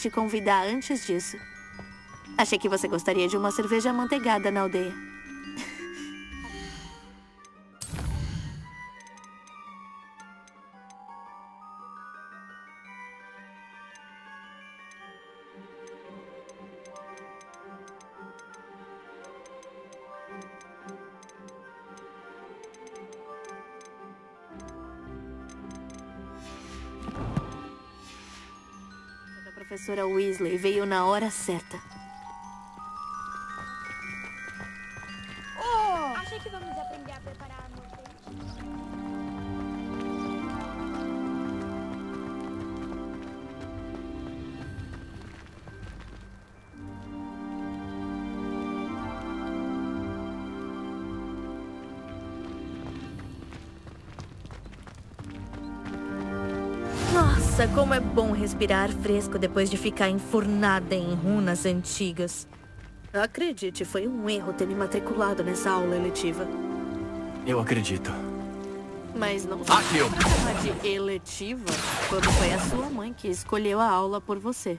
te convidar antes disso. Achei que você gostaria de uma cerveja amanteigada na aldeia. A professora Weasley veio na hora certa. Acha que vamos aprender a preparar a mortente? Nossa, como é bom respirar ar fresco depois de ficar enfurnada em runas antigas. Acredite, foi um erro ter me matriculado nessa aula eletiva. Eu acredito. Mas não Akio! chama de eletiva quando foi a sua mãe que escolheu a aula por você.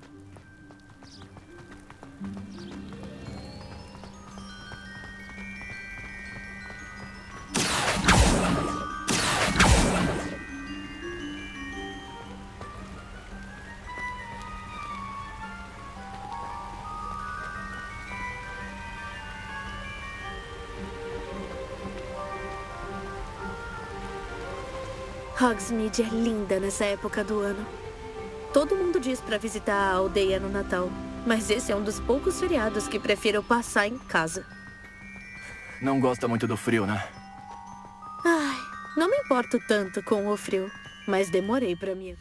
Hogsmeade é linda nessa época do ano. Todo mundo diz pra visitar a aldeia no Natal, mas esse é um dos poucos feriados que prefiro passar em casa. Não gosta muito do frio, né? Ai, não me importo tanto com o frio, mas demorei pra mim.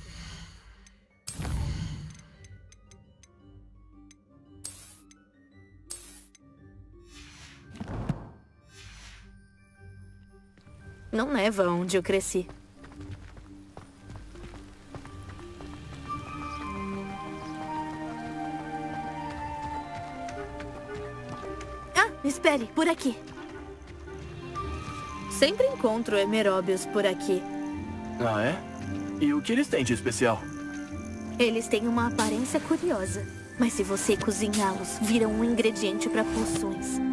Não neva onde eu cresci. Espere, por aqui. Sempre encontro emeróbios por aqui. Ah, é? E o que eles têm de especial? Eles têm uma aparência curiosa, mas se você cozinhá-los, viram um ingrediente para poções.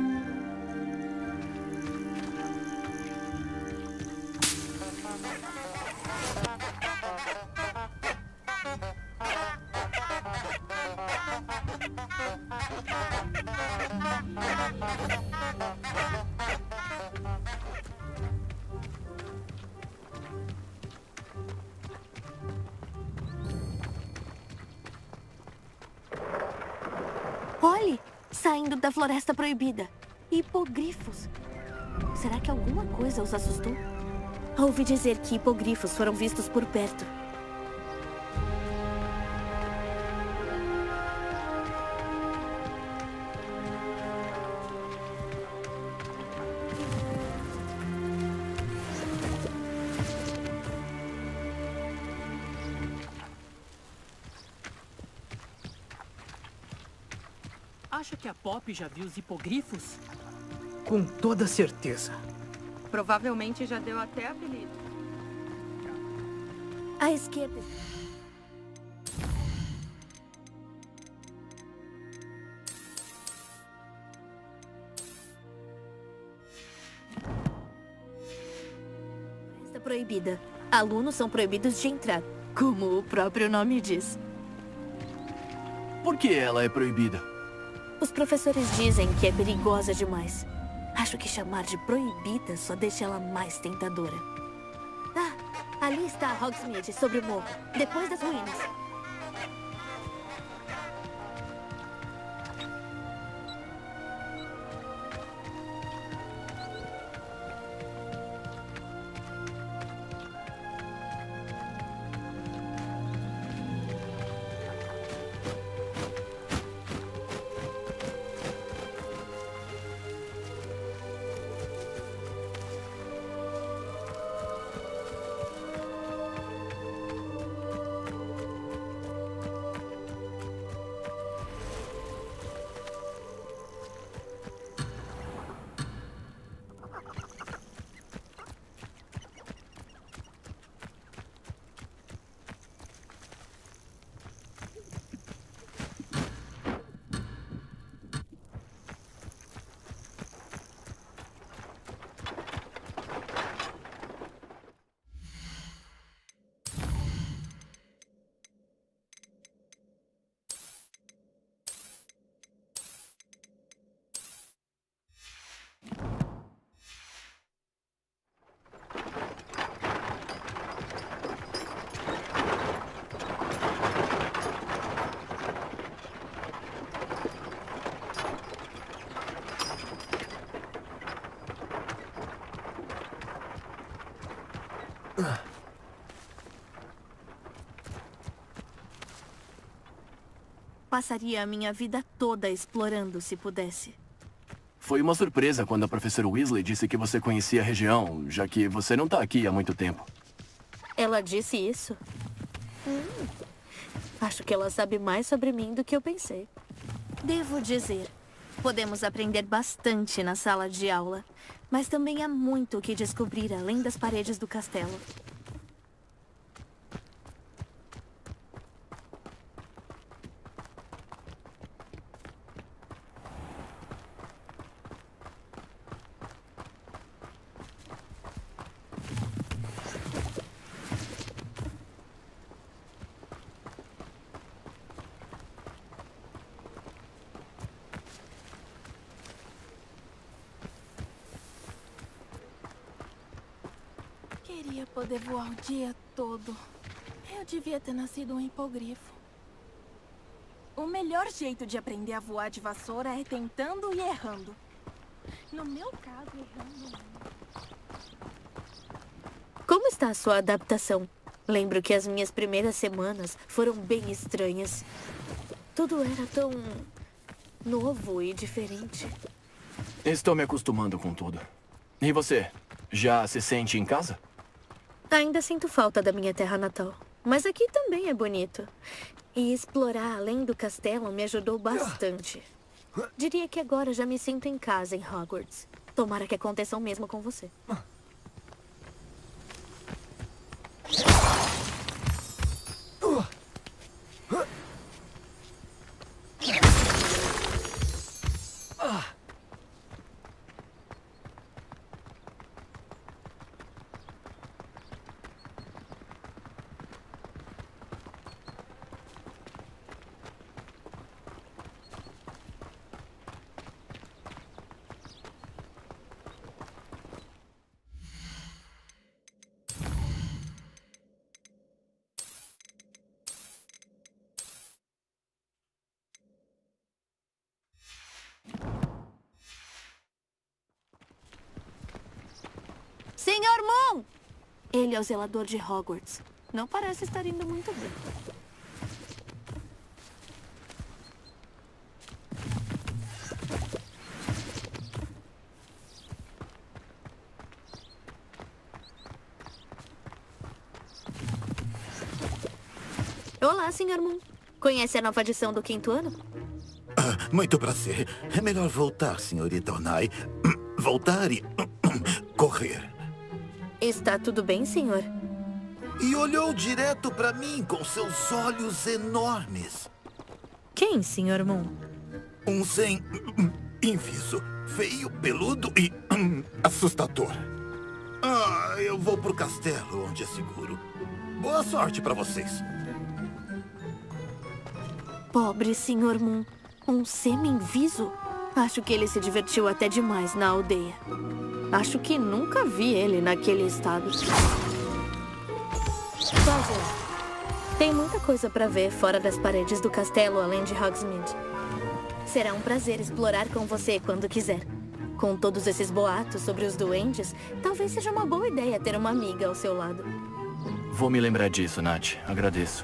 Olhe, saindo da Floresta Proibida. Hipogrifos. Será que alguma coisa os assustou? Ouvi dizer que hipogrifos foram vistos por perto. Acha que a Pop já viu os hipogrifos? Com toda certeza. Provavelmente já deu até apelido. À esquerda. Floresta Proibida. Alunos são proibidos de entrar, como o próprio nome diz. Por que ela é proibida? Os professores dizem que é perigosa demais. Acho que chamar de proibida só deixa ela mais tentadora. Ah, ali está Hogsmeade, sobre o morro, depois das ruínas. Passaria a minha vida toda explorando se pudesse. Foi uma surpresa quando a professora Weasley disse que você conhecia a região, já que você não tá aqui há muito tempo. Ela disse isso? Acho que ela sabe mais sobre mim do que eu pensei. Devo dizer, podemos aprender bastante na sala de aula, mas também há muito o que descobrir além das paredes do castelo. Queria poder voar o dia todo. Eu devia ter nascido um hipogrifo. O melhor jeito de aprender a voar de vassoura é tentando e errando. No meu caso, errando. Como está a sua adaptação? Lembro que as minhas primeiras semanas foram bem estranhas. Tudo era tão novo e diferente. Estou me acostumando com tudo. E você? Já se sente em casa? Ainda sinto falta da minha terra natal. Mas aqui também é bonito. E explorar além do castelo me ajudou bastante. Diria que agora já me sinto em casa em Hogwarts. Tomara que aconteça o mesmo com você. Senhor Moon! Ele é o zelador de Hogwarts. Não parece estar indo muito bem. Olá, Senhor Moon. Conhece a nova adição do 5º ano? Muito prazer. É melhor voltar, senhorita Onai. Voltar e correr. Está tudo bem, senhor? E olhou direto para mim com seus olhos enormes. Quem, Senhor Moon? Um sem inviso, feio, peludo e assustador. Eu vou pro castelo, onde é seguro. Boa sorte para vocês. Pobre Senhor Moon. Um semi-inviso? Acho que ele se divertiu até demais na aldeia. Acho que nunca vi ele naquele estado. Tem muita coisa para ver fora das paredes do castelo, além de Hogsmeade. Será um prazer explorar com você quando quiser. Com todos esses boatos sobre os duendes, talvez seja uma boa ideia ter uma amiga ao seu lado. Vou me lembrar disso, Nath. Agradeço.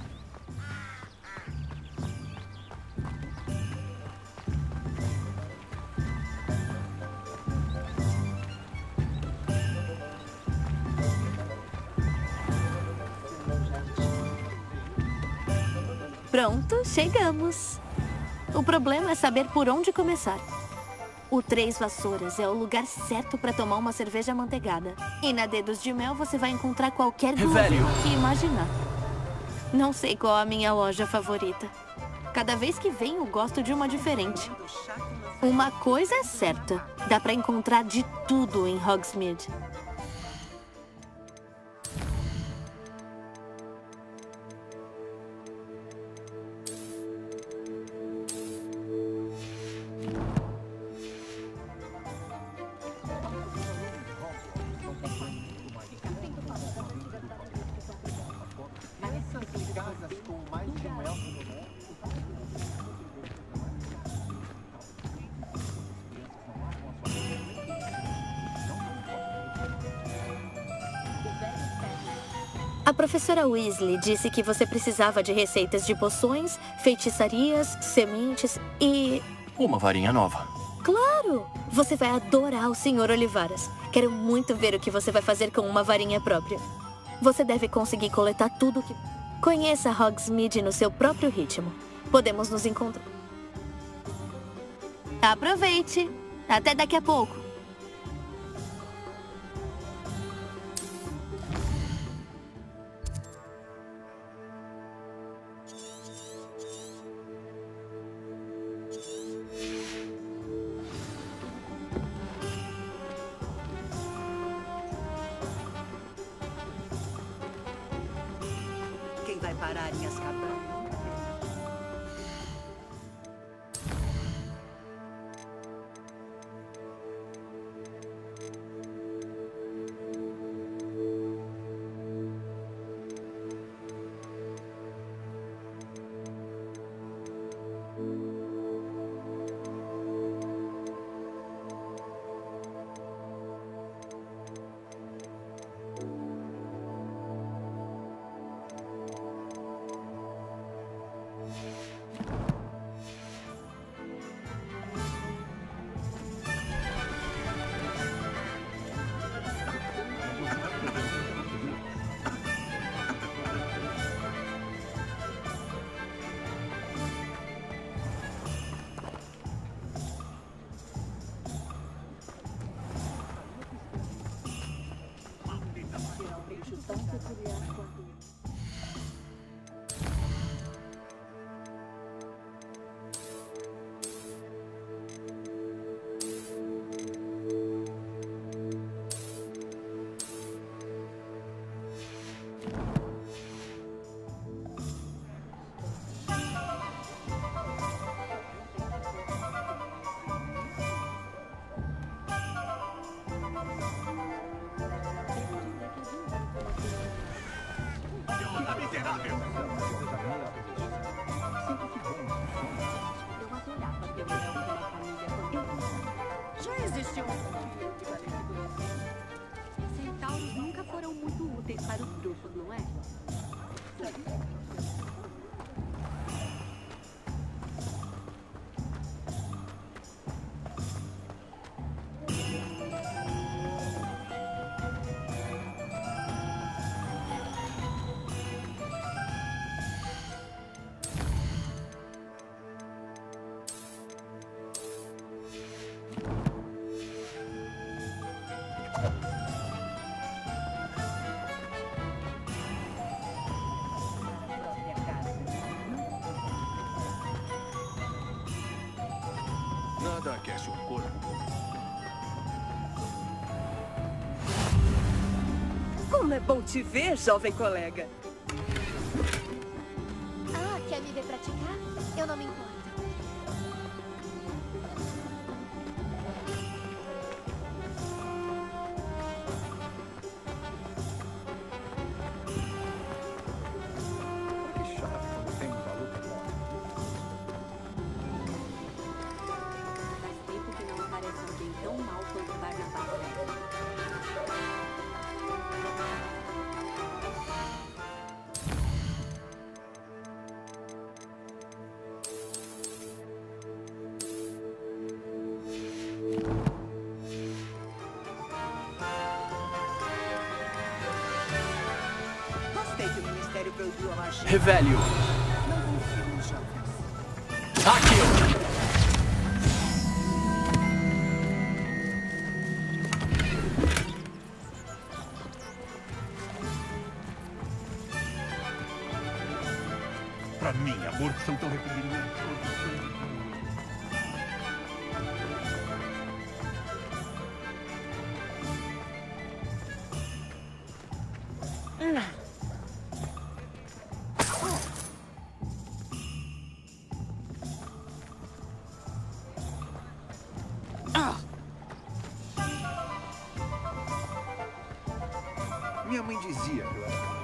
Pronto, chegamos. O problema é saber por onde começar. O Três Vassouras é o lugar certo para tomar uma cerveja amanteigada. E na Dedos de Mel você vai encontrar qualquer guloseima que imaginar. Não sei qual a minha loja favorita. Cada vez que venho, gosto de uma diferente. Uma coisa é certa. Dá para encontrar de tudo em Hogsmeade. A professora Weasley disse que você precisava de receitas de poções, feitiçarias, sementes e... Uma varinha nova. Claro! Você vai adorar o Sr. Olivaras. Quero muito ver o que você vai fazer com uma varinha própria. Você deve conseguir coletar tudo que... Conheça Hogsmeade no seu próprio ritmo. Podemos nos encontrar. Aproveite! Até daqui a pouco. Quem vai parar em Azkaban? Já existiu Centauros nunca foram muito úteis para os grupos, não é? Nada aquece o corpo. Como é bom te ver, jovem colega. Ah, quer me ver praticar? Eu não me importo. Que chato quando tem um maluco bom. Faz tempo que não aparece alguém tão mal quanto Barnabás. Gostei que o Ministério proibiu a magia. Revelio. Não consigo, jovens. Aqui! Pra mim, amor, que são tão repugnantes. Minha mãe dizia que eu era